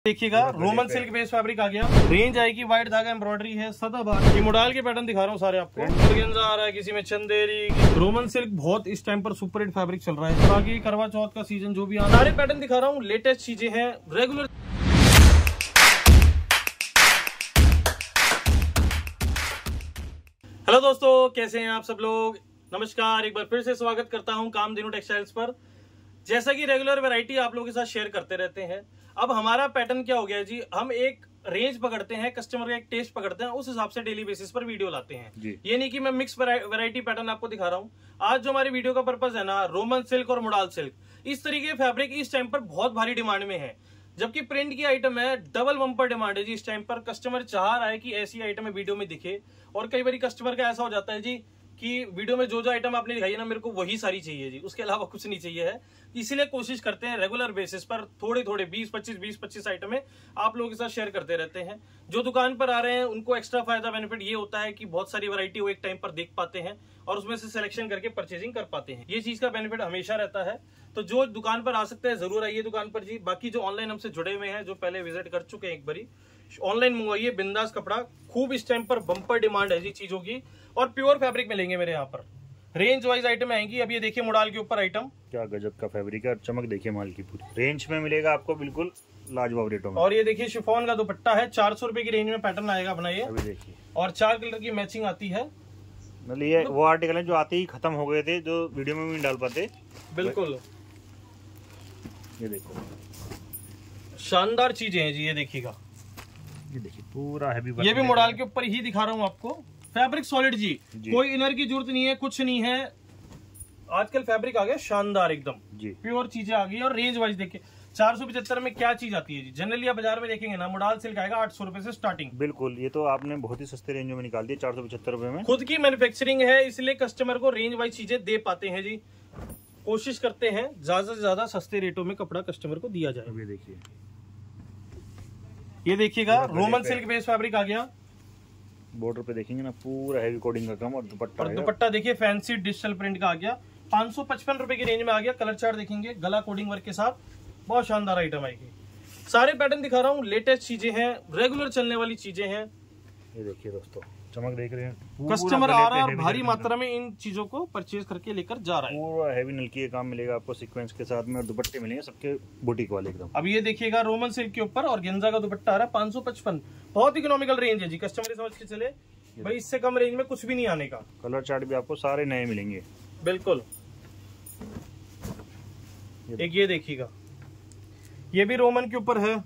देखिएगा Roman silk base fabric आ गया। रेंज आएगी वाइट धागा एम्ब्रॉयडरी है सदाबहार। ये मॉडल के पैटर्न दिखा रहा हूँ सारे आपको। ऑर्गेन्जा आ रहा है, किसी में चंदेरी। रोमन सिल्क बहुत इस टाइम पर सुपर हिट फैब्रिक चल रहा है। बाकी करवा चौथ का सीजन जो भी आ रहा है, सारे पैटर्न दिखा रहा हूँ। लेटेस्ट चीजें हैं रेगुलर। हेलो दोस्तों, कैसे हैं आप सब लोग। नमस्कार, एक बार फिर से स्वागत करता हूँ कामधेनु टेक्सटाइल्स पर। जैसा कि रेगुलर वैरायटी आप लोगों के साथ शेयर करते रहते हैं, अब हमारा पैटर्न क्या हो गया जी, हम एक रेंज पकड़ते हैं, कस्टमर का एक टेस्ट पकड़ते हैं, उस हिसाब से डेली बेसिस पर वीडियो लाते हैं। ये नहीं कि मैं मिक्स वैरायटी पैटर्न आपको दिखा रहा हूँ। आज जो हमारी वीडियो का पर्पस है ना, रोमन सिल्क और मोडाल सिल्क, इस तरीके के फैब्रिक इस टाइम पर बहुत भारी डिमांड में है। जबकि प्रिंट की आइटम है, डबल बम्पर डिमांड है जी इस टाइम पर। कस्टमर चाह रहा है कि ऐसी आइटम वीडियो में दिखे, और कई बार कस्टमर का ऐसा हो जाता है जी कि वीडियो में जो आइटम आपने दिखाई है ना, मेरे को वही सारी चाहिए जी, उसके अलावा कुछ नहीं चाहिए है। इसीलिए कोशिश करते हैं रेगुलर बेसिस पर थोड़े 20-25 आइटमें आप लोगों के साथ शेयर करते रहते हैं। जो दुकान पर आ रहे हैं उनको एक्स्ट्रा फायदा बेनिफिट ये होता है कि बहुत सारी वैरायटी वो एक टाइम पर देख पाते हैं और उसमें से सिलेक्शन करके परचेजिंग कर पाते हैं। ये चीज का बेनिफिट हमेशा रहता है। तो जो दुकान पर आ सकते हैं जरूर आइए दुकान पर जी। बाकी जो ऑनलाइन हमसे जुड़े हुए हैं, जो पहले विजिट कर चुके हैं, एक बारी ऑनलाइन मंगवाइए, बिंदास कपड़ा। खूब इस टाइम पर बम्पर डिमांड है जी चीजों की, और प्योर फैब्रिक मिलेंगे मेरे यहाँ पर। रेंज वाइज आइटम आएंगी। अब ये देखिए मोडाल के ऊपर आइटम, क्या गजब का फैब्रिक है। चमक देखिए माल की, पूरी रेंज में मिलेगा आपको, बिल्कुल लाजवाब रेटों में। और ये देखिए शिफॉन का दुपट्टा है, 400 रुपए की रेंज में पैटर्न आएगा अपना ये। अभी देखिए, और 4 कलर की मैचिंग आती है। मतलब ये वो आर्टिकल है जो आते ही खत्म हो गए थे, जो वीडियो में भी नहीं डाल पाते। बिल्कुल, ये देखो शानदार चीजें हैं जी। ये देखिएगा, ये देखिए पूरा हैवी वर्क। ये भी मोडाल के ऊपर ही दिखा रहा हूँ आपको। फैब्रिक सॉलिड जी, कोई इनर की जरूरत नहीं है, कुछ नहीं है। आजकल फैब्रिक आ गया शानदार एकदम जी, प्योर चीजें आ गई। और रेंज वाइज देखिए 475 में क्या चीज आती है जी। जनरली आप बाजार में देखेंगे ना, मोडाल सिल्क आएगा 800 रुपए से स्टार्टिंग। बिल्कुल, ये तो आपने बहुत ही सस्ते रेंज में निकाल दिया, 475 रुपए में। खुद की मैन्युफैक्चरिंग है, इसलिए कस्टमर को रेंज वाइज चीजें दे पाते हैं जी। कोशिश करते हैं ज्यादा से ज्यादा सस्ते रेटों में कपड़ा कस्टमर को दिया जाए। ये देखिए, ये देखिएगा रोमन सिल्क बेस फैब्रिक आ गया। बॉर्डर पे देखेंगे ना, पूरा हैवी कोडिंग का काम। और दुपट्टा देखिए फैंसी डिजिटल प्रिंट का आ गया, 555 रुपए की रेंज में आ गया। कलर चार्ट देखेंगे, गला कोडिंग वर्क के साथ, बहुत शानदार आइटम आएगी। सारे पैटर्न दिखा रहा हूँ, लेटेस्ट चीजें हैं, रेगुलर चलने वाली चीजें हैं। ये देखिए दोस्तों, चमक देख रहे हैं। कस्टमर आ रहा है और भारी मात्रा में इन चीजों को परचेज करके लेकर जा रहा है। पूरा हैवी नलकी का काम मिलेगा आपको सीक्वेंस के साथ में, और दुपट्टे मिलेंगे सबके बुटीक वाले एकदम। अब ये देखिएगा रोमन सिल्क के ऊपर और गेंजा का दुपट्टा आ रहा है 555। बहुत इकोनॉमिकल रेंज है जी, कस्टमर समझ के चले भाई, इससे कम रेंज में कुछ भी नहीं आने का। कलर चार्ट भी आपको सारे नए मिलेंगे। बिल्कुल, एक ये देखिएगा, ये भी रोमन के ऊपर है।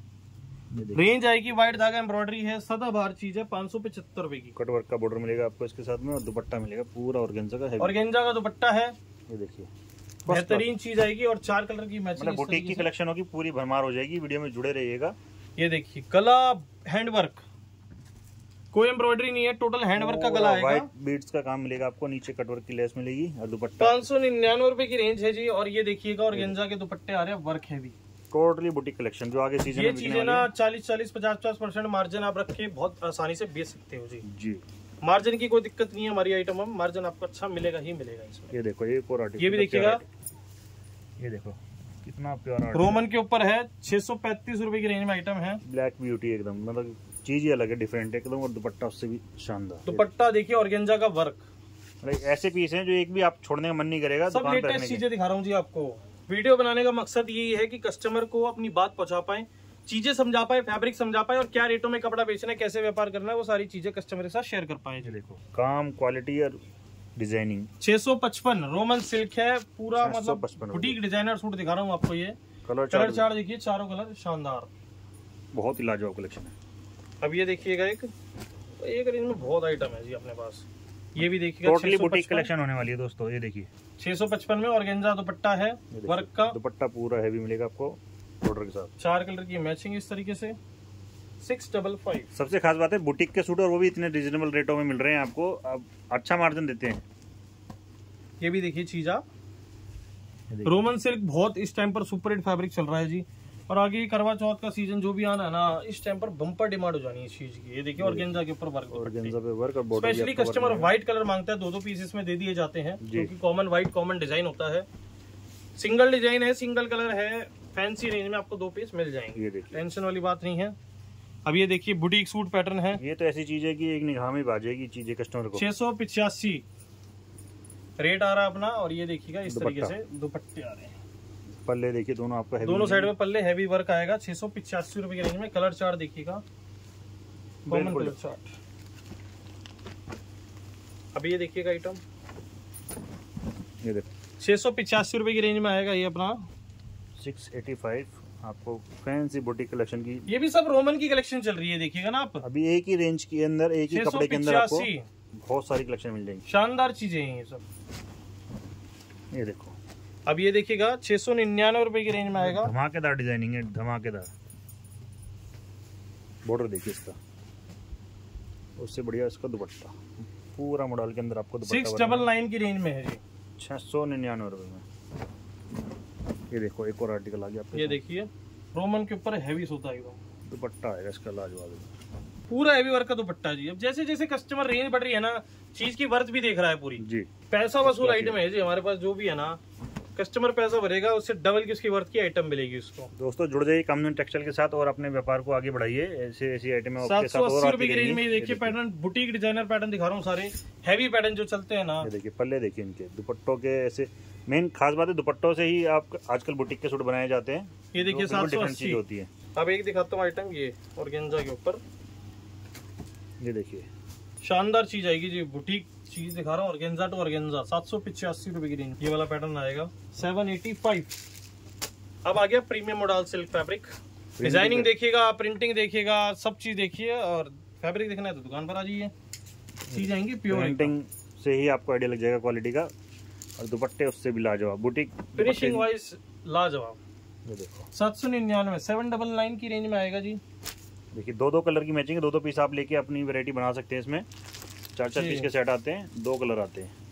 रेंज आएगी वाइट धागा एम्ब्रॉयडरी है, सदाबहार चीज है, 575 रुपए की। कटवर्क का बॉर्डर मिलेगा आपको इसके साथ में, और दुपट्टा मिलेगा पूरा ऑर्गेन्जा का है। ऑर्गेन्जा का दुपट्टा है, ये देखिए बेहतरीन चीज आएगी। और 4 कलर की मैचिंग, मतलब बुटीक की कलेक्शन होगी, पूरी भरमार हो जाएगी। वीडियो में जुड़े रहिएगा। ये देखिए गला हैंडवर्क, कोई एम्ब्रॉयडरी नहीं है, टोटल हैंडवर्क का गला आएगा। व्हाइट बीड्स का काम मिलेगा आपको, नीचे कटवर्क की लेस मिलेगी, और दुपट्टा 599 रुपए की रेंज है जी। और ये देखिएगा ऑर्गेन्जा के दुपट्टे आ रहे हैं, work heavy, totally boutique collection जो आगे सीजन में चीजें ना 40-40, 50-50% मार्जिन आप रख के बहुत आसानी से बेच सकते हो जी। मार्जिन की कोई दिक्कत नहीं है हमारी आइटम में, मार्जिन आपको अच्छा मिलेगा ही मिलेगा इसमें। ये देखो, ये भी देखिएगा, ये देखो कितना प्योर रोमन के ऊपर है, 635 रुपए की रेंज में आइटम है। ब्लैक ब्यूटी एकदम, मतलब चीज ही अलग है, डिफरेंट एकदम। और दुपट्टा उससे भी शानदार दुपट्टा देखिए, ऑर्गेन्जा का वर्क। ऐसे पीस हैं जो एक भी आप छोड़ने का मन नहीं करेगा। सब लेटेस्ट चीजें दिखा रहा हूँ जी आपको। वीडियो बनाने का मकसद यही है कि कस्टमर को अपनी बात पहुंचा पाए, चीजें समझा पाए, फैब्रिक समझा पाए, और क्या रेटों में कपड़ा बेचना है, कैसे व्यापार करना है, वो सारी चीजें कस्टमर के साथ शेयर कर पाए। देखो काम, क्वालिटी और डिजाइनिंग। 655 रोमन सिल्क है पूरा, मतलब बुटीक डिजाइनर सूट दिखा रहा हूँ आपको। ये कलर चार्ट देखिए, चारों कलर शानदार, बहुत ही लाजवाब कलेक्शन है। अब ये देखिएगा, एक रेंज में बहुत आइटम है जी अपने पास। ये भी देखिएगा, टोटली बुटीक कलेक्शन होने वाली है दोस्तों। ये देखिए 655 में ऑर्गेन्जा दुपट्टा है, वर्क का दुपट्टा पूरा हैवी मिलेगा आपको बॉर्डर के साथ। 4 कलर की मैचिंग इस तरीके से, 655। सबसे खास बात है बुटीक के सूट, और वो भी इतने रिजनेबल रेटों में मिल रहे हैं आपको, अब अच्छा मार्जिन देते हैं। ये भी देखिए चीज आप, रोमन सिल्क बहुत इस टाइम पर सुपर हिट फैब्रिक चल रहा है जी। और आगे करवा चौथ का सीजन जो भी आना है ना, इस टाइम पर बम्पर डिमांड हो जानी है इस चीज की। ये देखिए ऑर्गेन्जा के ऊपर वर्क, ऑर्गेन्जा पे वर्क, और स्पेशली कस्टमर व्हाइट कलर मांगता है, 2-2 पीसेस में दे दिए जाते हैं, क्योंकि कॉमन व्हाइट कॉमन डिजाइन होता है। सिंगल डिजाइन है, सिंगल कलर है, फैंसी रेंज में आपको 2 पीस मिल जाएंगे, ये देखिए, टेंशन वाली बात नहीं है। अब ये देखिए बुटीक सूट पैटर्न है, ये तो ऐसी चीज है कि एक निगाह में बाजेगी चीजें कस्टमर को। 685 रेट आ रहा है अपना। और ये देखिएगा इस तरीके से दुपट्टे आ रहे हैं, पल्ले देखिए दोनों आपका दोनों साइड में पल्ले हैवी वर्क आएगा। 685 रुपए की रेंज में। कलर चार्ट देखिएगा, कॉमन कलर चार्ट। अब ये देखिएगा आइटम, ये देखो 685 रुपए की रेंज में आएगा ये अपना। 685 आपको फैंसी बुटीक कलेक्शन की, ये भी सब रोमन की कलेक्शन चल रही है, देखिएगा ना आप। अभी एक ही रेंज के अंदर, एक ही कपड़े के अंदर आपको बहुत सारी कलेक्शन मिल जाएंगी, शानदार चीजें हैं ये सब। ये देखो अब ये देखिएगा 699 रुपए की रेंज में आएगा। धमाकेदार डिजाइनिंग है, धमाकेदार। बॉर्डर देखिए इसका, उससे बढ़िया इसका दुपट्टा, पूरा मॉडल के अंदर आपको दुपट्टा 699 की रेंज में है जी, 699 रुपए में। ये देखो एक और आर्टिकल आ गया आपके, ये देखिए रोमन के ऊपर हैवी सोता है, दुपट्टा आएगा इसका लाजवाब, पूरा हैवी वर्क का दुपट्टा जी। अब जैसे जैसे कस्टमर रेंज बढ़ रही है ना, चीज की वर्थ भी देख रहा है पूरी जी। पैसा वसूल आइटम है जी हमारे पास। जो भी है ना, कस्टमर पैसा भरेगा उससे डबल की उसकी वर्थ की आइटम मिलेगी उसको। दोस्तों जुड़ जाइए कामधेनु टेक्सटाइल के साथ और अपने व्यापार को आगे बढ़ाइए। ऐसे ऐसी आइटम 780 रुपए की रेंज में। देखिए पैटर्न, बुटीक डिजाइनर पैटर्न दिखा रहा हूँ, सारे हैवी पैटर्न जो चलते हैं ना। देखिए पल्ले देखिए इनके, दुपट्टों के ऐसे मेन खास बात है, दुपट्टों से ही आप आजकल बुटीक के सूट बनाए जाते हैं। ये देखिए 780 होती है। अब एक दिखाता हूँ आइटम, ये ऑर्गेन्जा के ऊपर, ये देखिए शानदार चीज आएगी जी, बुटीक चीज दिखा रहा हूँ। ऑर्गेन्जा टू ऑर्गेन्जा 785 रुपए की रेंज। ये वाला पैटर्न आएगा 785। अब आ गया premium model silk fabric. Designing देखिएगा, प्रिंटिंग देखिएगा, सब चीज देखिए। और फैब्रिक देखना है तो दुकान पर आ जाइए, चीज आएंगी प्योर। प्रिंटिंग से ही आपको आइडिया लग जाएगा क्वालिटी का, और दुपट्टे उससे भी लाजवाब, बुटीक फिनिशिंग वाइज लाजवाब। ये देखो 799 799 की रेंज में आएगा जी। देखिए 2-2 कलर की मैचिंग है, 2-2 पीस आप लेके अपनी वैरायटी बना सकते हैं। इसमें 4-4 पीस के सेट आते हैं, 2 कलर आते हैं।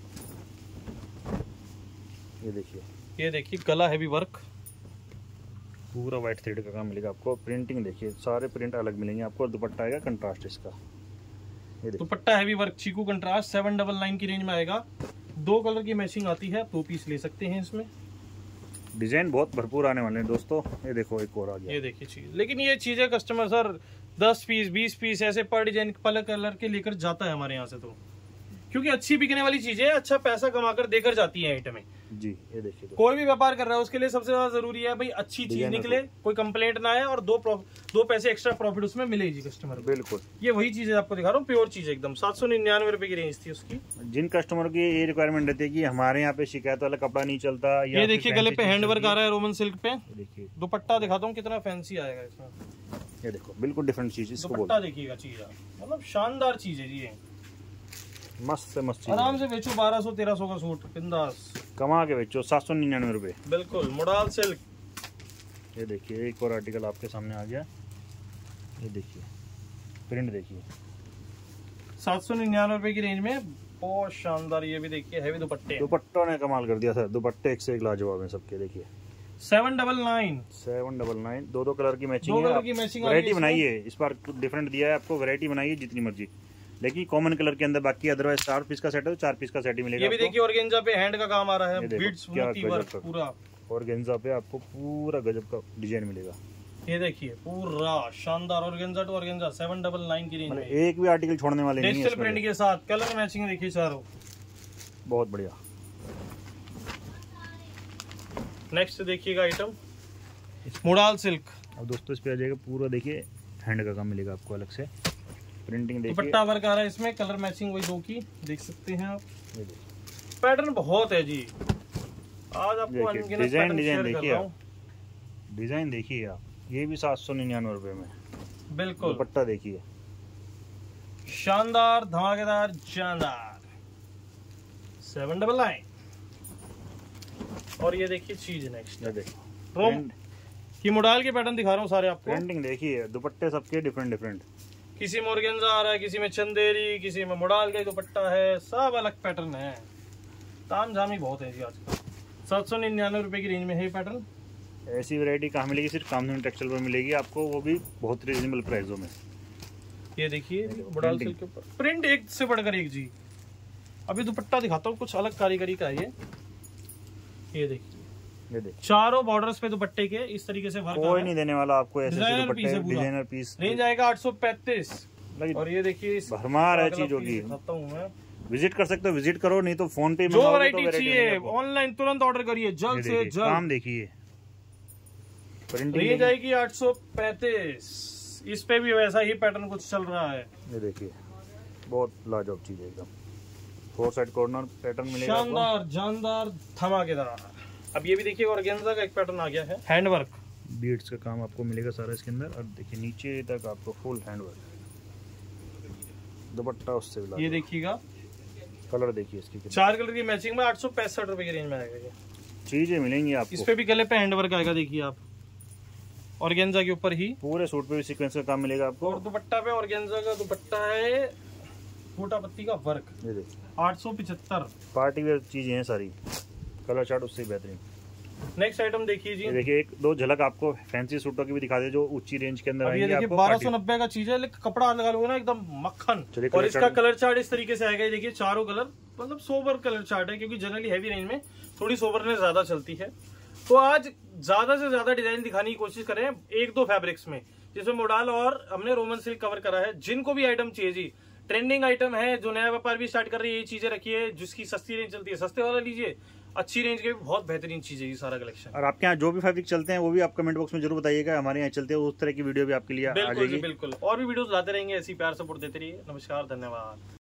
ये देखिए गला हैवी वर्क, पूरा व्हाइट थ्रेड का काम मिलेगा आपको। प्रिंटिंग देखिए, सारे प्रिंट अलग मिलेंगे आपको। दुपट्टा आएगा कंट्रास्ट इसका, ये दुपट्टा हैवी वर्क चीकू कंट्रास्ट 799 की रेंज में आएगा। 2 कलर की मैचिंग आती है, 2 पीस ले सकते हैं इसमें। डिजाइन बहुत भरपूर आने वाले हैं दोस्तों। ये देखो एक और आ गया, ये देखिए चीज। लेकिन ये चीज है कस्टमर सर 10 पीस 20 पीस ऐसे पर डिजाइन पर कलर के लेकर जाता है हमारे यहाँ से, तो क्योंकि अच्छी बिकने वाली चीजें, अच्छा पैसा कमाकर देकर जाती है आइटमें जी। ये देखिए कोई भी व्यापार कर रहा है उसके लिए सबसे ज्यादा जरूरी है भाई अच्छी चीज निकले, कोई कंप्लेंट ना आए और 2 पैसे एक्स्ट्रा प्रॉफिट उसमें मिले जी कस्टमर। बिल्कुल ये वही चीज आपको दिखा रहा हूँ, प्योर चीज एकदम। 799 रुपए की रेंज थी उसकी। जिन कस्टमर की ये रिक्वायरमेंट रहती है कि हमारे यहाँ पे शिकायत वाला कपड़ा नहीं चलता, ये देखिए गले पे हैंडवर्क आ रहा है रोमन सिल्क पे। देखिए दुपट्टा दिखाता हूँ कितना फैंसी आएगा इसमें। ये देखो बिल्कुल डिफरेंट चीज, दुपट्टा देखिएगा चीज, मतलब शानदार चीज है जी। ये मस्त से मस्त, आराम से बेचो 1200-1300 का सूट बिंदास कमा के बेचो। 799 रुपए बिल्कुल मॉडल सिल्क। ये देखिए एक और आर्टिकल आपके सामने आ गया, ये देखिए प्रिंट देखिए 799 रुपए की रेंज में, बहुत शानदार। ये भी देखिए हैवी दुपट्टे, दुपट्टों ने कमाल कर दिया सर। दुपट्टे एक से एक लाजवाब है सबके। देखिए 799 2 कलर की मैचिंग है। वैरायटी बनाइए, इस बार डिफरेंट दिया है आपको, वैरायटी बनाइए जितनी मर्जी, लेकिन कॉमन कलर के अंदर। बाकी अदरवाइज 4 पीस का सेट है तो 4 पीस का सेट ही मिलेगा। ये भी देखिए ऑर्गेन्जा पे हैंड का काम आ रहा है, बीट्स मोती वर्क पूरा। ऑर्गेन्जा पे आपको पूरा गजब का डिजाइन मिलेगा। ये देखिए पूरा शानदार ऑर्गेन्जा टू ऑर्गेन्जा 799 की रेंज में। एक भी आर्टिकल छोड़ने वाले नहीं है। डिजिटल प्रिंट के साथ कलर मैचिंग देखिए चारों, बहुत बढ़िया। नेक्स्ट देखिएगा आइटम मुडाल सिल्क। अब दोस्तों इस पे आ जाएगा पूरा, देखिए हैंड का काम मिलेगा आपको अलग से। प्रिंटिंग देखिए, दुपट्टा वर्क आ रहा है इसमें, कलर मैचिंग वही 2 की देख सकते हैं आप। पैटर्न बहुत है जी, आज आपको अनगिनत डिजाइन शेयर कर रहा हूं। डिजाइन देखिए आप, ये भी 799 रुपए में बिल्कुल। दुपट्टा देखिए शानदार धमाकेदार जानदार 799। और ये देखिए चीज नेक्स्ट, ये देखो रोम की मॉडल के पैटर्न दिखा रहा हूँ सारे आपको। प्रिंटिंग देखिए, दुपट्टे सबके डिफरेंट डिफरेंट, किसी में ऑर्गेन्जा आ रहा है, किसी में चंदेरी, किसी में मॉडल का दुपट्टा है, सब अलग पैटर्न है। ताम झामी बहुत है जी आजकल। 799 रुपए की रेंज में है ये पैटर्न। ऐसी वैरायटी कहाँ मिलेगी? सिर्फ कामधेनु टेक्सटाइल पर मिलेगी आपको, वो भी बहुत रिजनेबल प्राइसों में। ये देखिए मॉडल सिल्क के ऊपर प्रिंट एक से बढ़कर एक जी। अभी दुपट्टा दिखाता हूँ, कुछ अलग कारीगरी का है ये देखिए ये देखिए चारों बॉर्डर्स पे दुपट्टे के इस तरीके से वर्क कोई नहीं देने वाला आपको ऐसे डिजाइनर पीस है पूरा। डिजाइनर पीस रेंज आएगा 835। और ये देखिए भरमार है चीजों की। दिखाता हूँ मैं, विजिट कर सकते हो, विजिट करो, नहीं तो फोन पे जो वैरायटी चाहिए ऑनलाइन तुरंत ऑर्डर करिए, जल्द से जल्द। काम देखिए, रेंज आएगी 835। इस पे भी वैसा ही पैटर्न कुछ चल रहा है। ये देखिए बहुत लाजवाब चीज है एकदम, 4 साइड कॉर्नर पैटर्न मिलेगा, शानदार जानदार धमाकेदार। अब ये भी देखिए ऑर्गेन्जा का एक पैटर्न आ गया है, हैंडवर्क बीड्स का काम आपको मिलेगा सारा इसके अंदर। और देखिए नीचे तक आपको फुल हैंडवर्क, दुपट्टा उससे भी। ये देखिएगा कलर देखिए इसकी, 4 कलर की मैचिंग में 865 रुपए की रेंज में आएगा। ये चीजें मिलेंगी आपको। इस पे भी गले पे हैंडवर्क आएगा, देखिए आप ऑर्गेन्जा के ऊपर ही। पूरे सूट पे भी सीक्वेंस का काम मिलेगा आपको। और दुपट्टा पे ऑर्गेन्जा का दुपट्टा है, छोटा पत्ती का वर्क। ये देखिए 875। पार्टी वेयर चीजें हैं सारी, कलर चार्ट उससे बेहतरीन। नेक्स्ट आइटम देखिए जी, देखिए एक दो झलक आपको फैंसी सूटों की भी दिखा दे जो ऊंची रेंज के अंदर आएंगे। ये देखिए 1290 का चीज है, लेकिन कपड़ा लगा लोगे ना एकदम मक्खन। और इसका कलर चार्ट इस तरीके से आएगा। देखिए चारों कलर मतलब सोबर कलर चार्ट है, क्योंकि जनरली हैवी रेंज में थोड़ी सोबरनेस ज्यादा चलती है। तो आज ज्यादा से ज्यादा डिजाइन दिखाने की कोशिश करें 1-2 फैब्रिक्स में, जिसमें मोडाल और हमने रोमन सिल्क कवर करा है। जिनको भी आइटम चाहिए जी, ट्रेंडिंग आइटम है, जो नया व्यापार भी स्टार्ट कर रही है, ये चीजें रखिए। जिसकी सस्ती रेंज चलती है सस्ते वाला लीजिए, अच्छी रेंज के भी बहुत बेहतरीन चीज है ये सारा कलेक्शन। और आपके यहाँ जो भी फैब्रिक चलते हैं वो भी आप कमेंट बॉक्स में जरूर बताइएगा, हमारे यहाँ चलते हैं उस तरह की वीडियो भी आपके लिए आ जाएगी। बिल्कुल। और भी वीडियोस लाते रहेंगे, ऐसी प्यार सपोर्ट देते रहिए। नमस्कार, धन्यवाद।